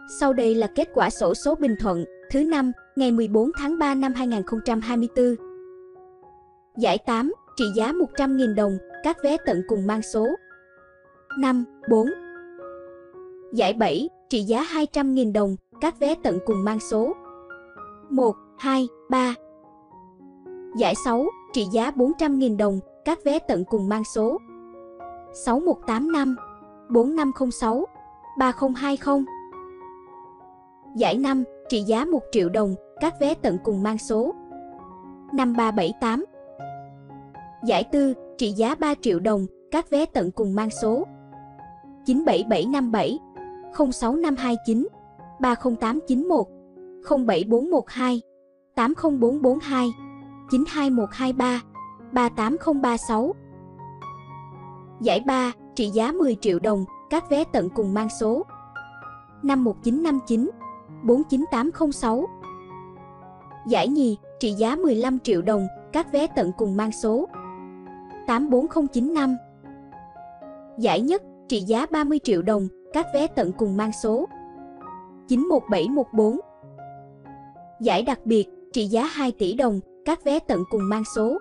Sau đây là kết quả xổ số Bình Thuận thứ 5 ngày 14 tháng 3 năm 2024. Giải 8 trị giá 100.000 đồng, các vé tận cùng mang số 5, 4. Giải 7 trị giá 200.000 đồng, các vé tận cùng mang số 1, 2, 3. Giải 6 trị giá 400.000 đồng, các vé tận cùng mang số 6185, 4506, 3020. Giải 5 trị giá 1 triệu đồng, các vé tận cùng mang số 5378. Giải 4 trị giá 3 triệu đồng, các vé tận cùng mang số 97757, 06529, 30891, 07412, 80442, 92123, 38036. Giải 3 trị giá 10 triệu đồng, các vé tận cùng mang số 51959, 49806. Giải nhì trị giá 15 triệu đồng, các vé tận cùng mang số 84095. Giải nhất trị giá 30 triệu đồng, các vé tận cùng mang số 91714. Giải đặc biệt trị giá 2 tỷ đồng, các vé tận cùng mang số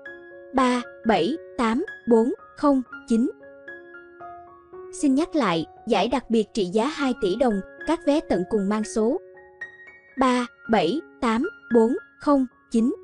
378409. Xin nhắc lại, giải đặc biệt trị giá 2 tỷ đồng, các vé tận cùng mang số 378409.